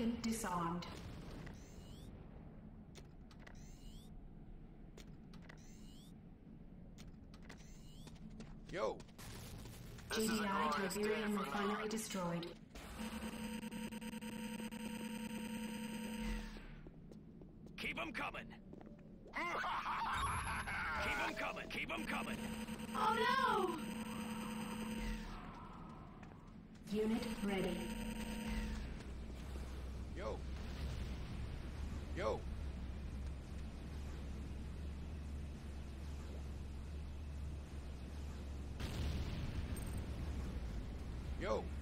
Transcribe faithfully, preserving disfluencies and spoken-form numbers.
Replicant disarmed. Yo! G D I Tiberium refinery destroyed. Keep them coming! Keep them coming! Keep them coming! Oh no! Unit ready. Yo! Yo! Yo!